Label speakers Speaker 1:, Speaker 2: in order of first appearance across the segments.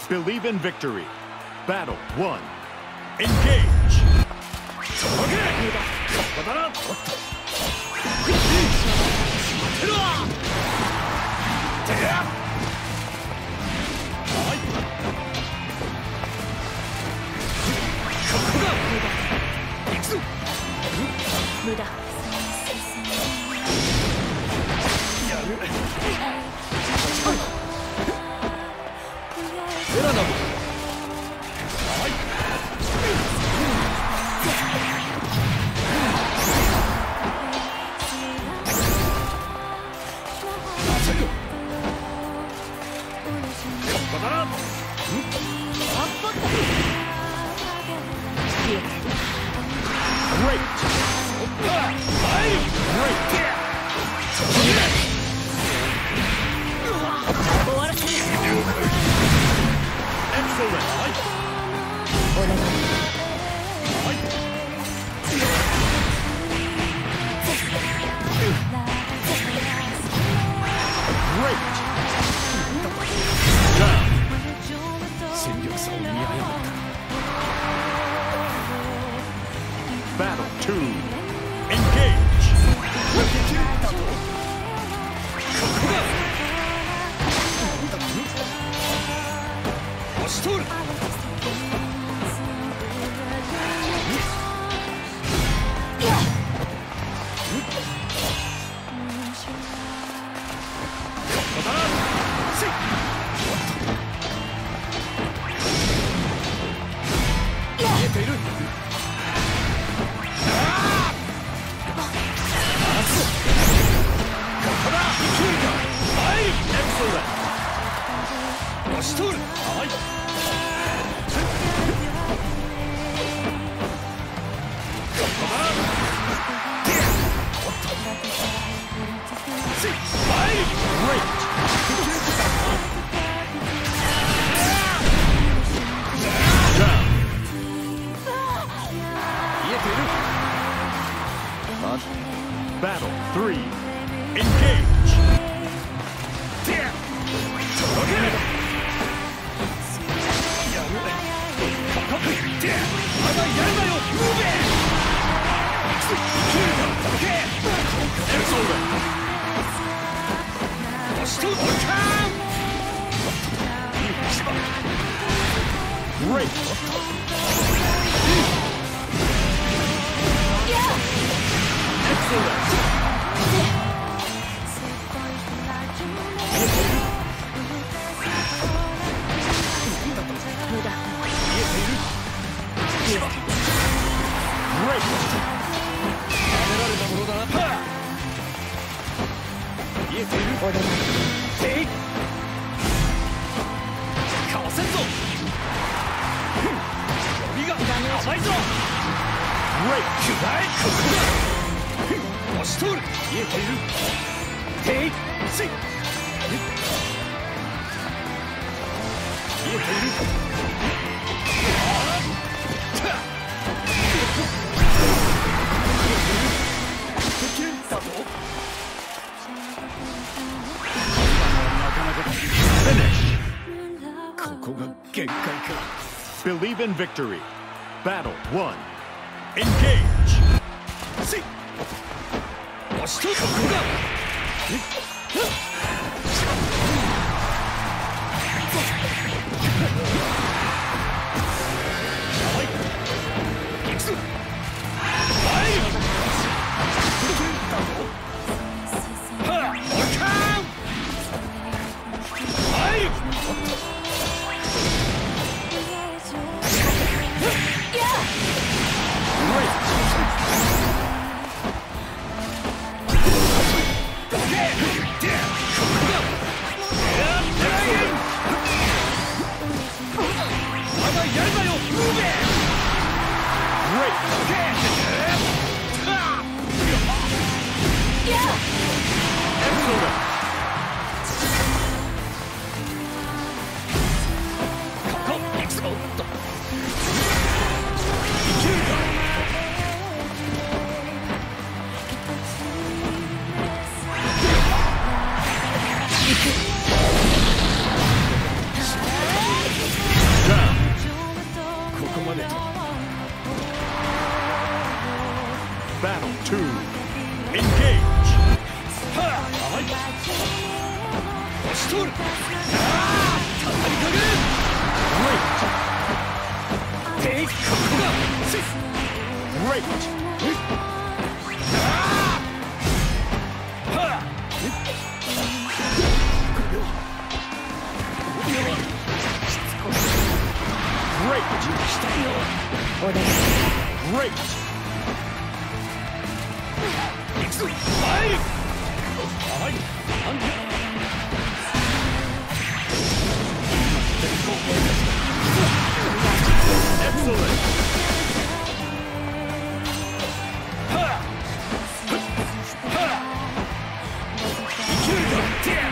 Speaker 1: Believe in victory. Battle 1. Engage! Battle 2. Engage! Battle 3. Engage! Great! Believe in victory. Battle 1. Engage! Engage.
Speaker 2: 押し通る。畳みかける。
Speaker 1: Great.
Speaker 2: ここだ。
Speaker 1: Great. Great.
Speaker 2: 行くぞ。はい。はい。なんで。
Speaker 1: Excellent.
Speaker 2: いけるか。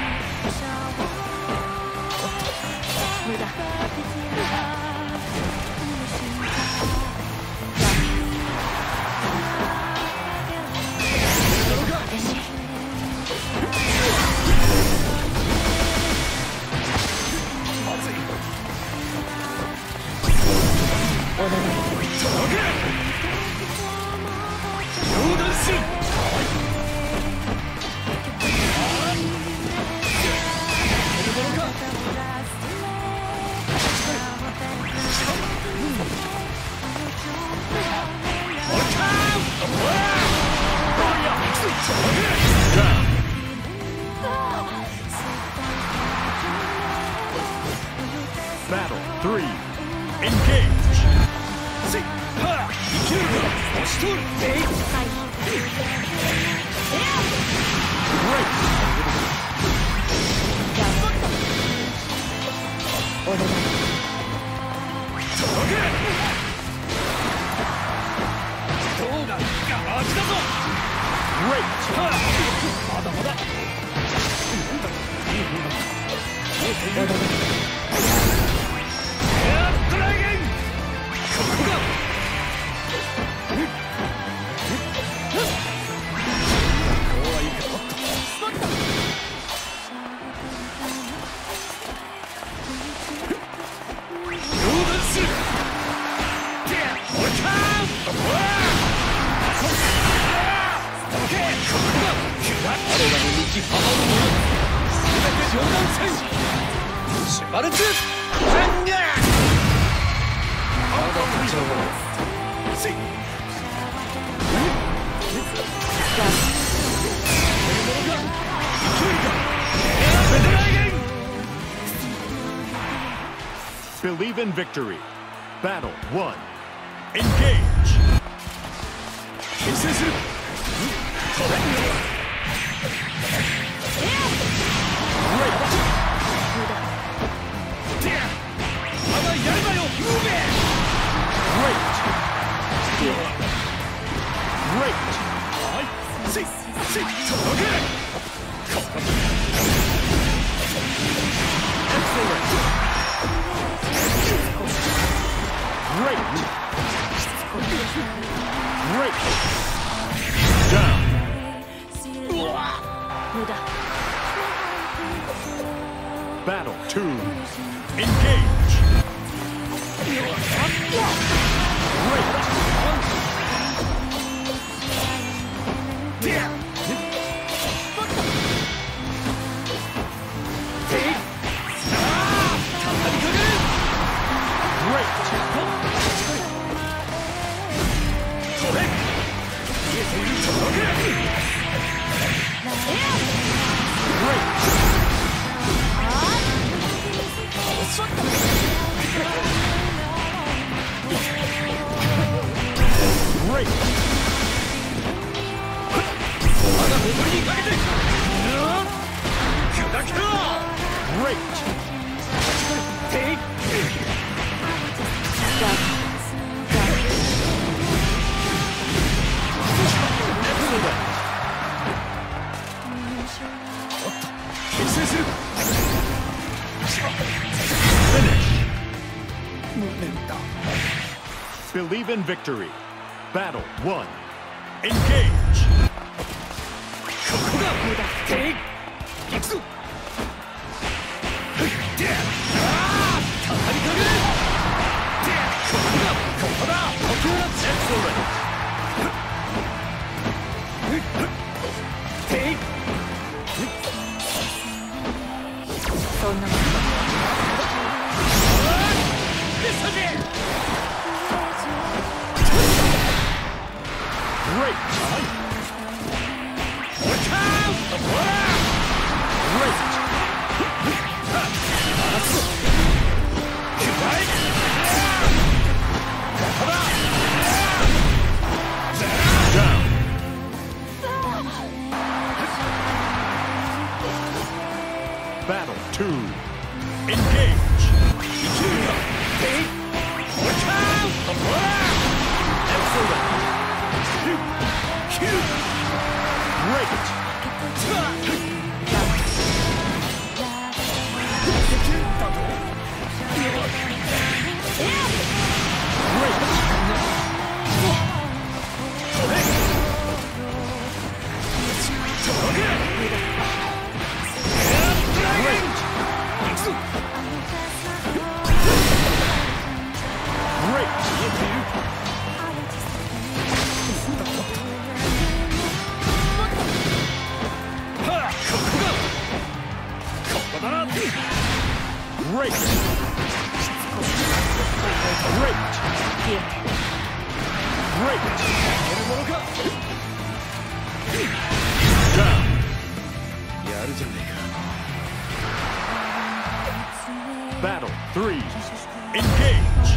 Speaker 3: 無駄。お願い。
Speaker 2: 両断する。
Speaker 1: Battle 3. Engage.
Speaker 2: いけるか。押し通る。
Speaker 1: Great.
Speaker 3: お願い。
Speaker 2: どうだ。ガキだぞ。
Speaker 1: Great.
Speaker 2: まだまだ。ドラゲン。ここだ。シュバルツ。
Speaker 1: Believe in victory. Battle 1. Engage.
Speaker 2: 牽制する。まだやるなよ、ムーベ。
Speaker 1: Great. Great.
Speaker 2: はい。届け。
Speaker 1: Excellent. Great. Great. Down.
Speaker 3: 無駄。
Speaker 1: Battle 2. Engage. Great.
Speaker 2: まだ戻りにかけて。砕けろ。
Speaker 1: Great.
Speaker 2: 牽制する。
Speaker 1: Finish.
Speaker 2: 無念だ。
Speaker 1: Believe in victory. Battle 1. Engage.
Speaker 2: ここだ。行くぞ。畳みかける。ここだ。
Speaker 1: Excellent. Great.
Speaker 3: いや
Speaker 1: Great.
Speaker 2: これものか
Speaker 1: Down.
Speaker 2: やるじゃねえか
Speaker 1: Battle 3. Engage.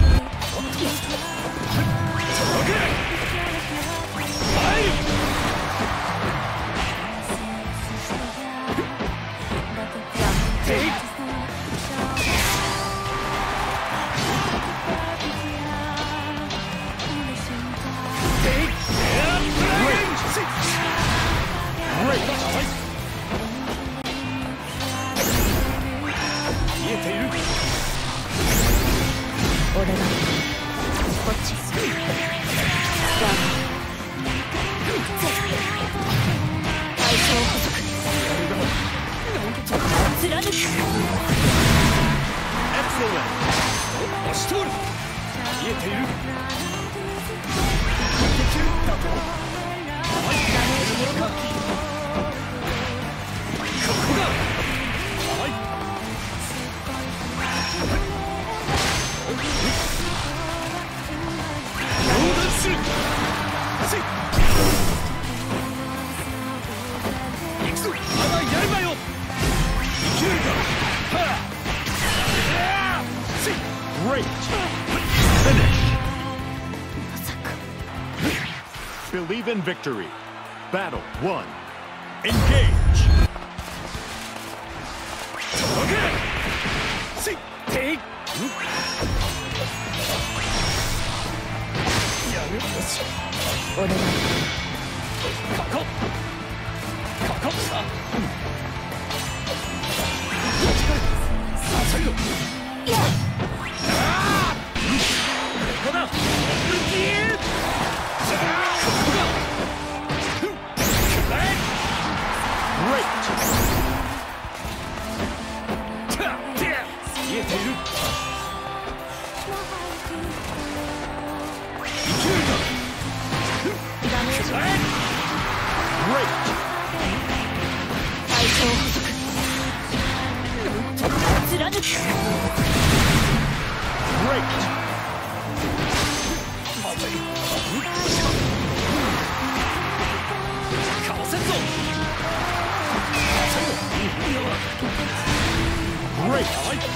Speaker 2: 見えている
Speaker 3: 俺がこっち対象補足貫く
Speaker 1: Excellent.
Speaker 2: 押し通る見えているここだする行くぞまだやるなよいけるかはあ
Speaker 1: Great. Finish. Believe in victory. Battle 1. Engage.
Speaker 2: てい
Speaker 3: 俺が
Speaker 2: ここささよ
Speaker 3: いや
Speaker 2: ここだ見えている
Speaker 3: ダメージ
Speaker 1: Great.
Speaker 3: 対象補足貫く
Speaker 1: Great.
Speaker 2: かわせんぞ
Speaker 1: Great.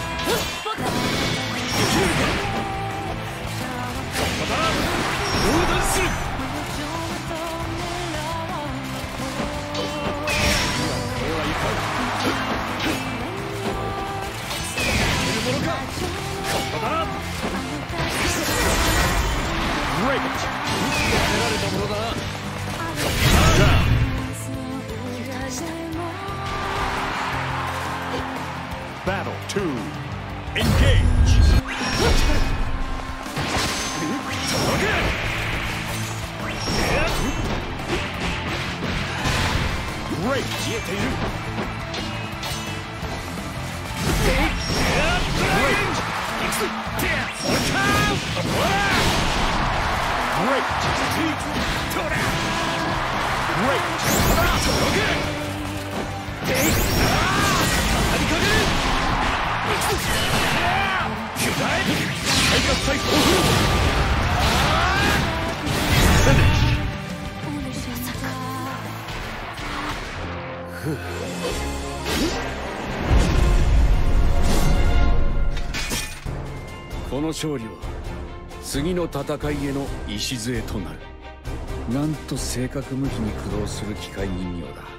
Speaker 2: 横断するや
Speaker 1: Great.
Speaker 2: られたものだな
Speaker 1: Down. Battle 2. Engage. Great.
Speaker 2: 消えている
Speaker 1: Great. Finish.
Speaker 2: この勝利は次の戦いへの礎となる。なんと正確無比に駆動する機械人形だ。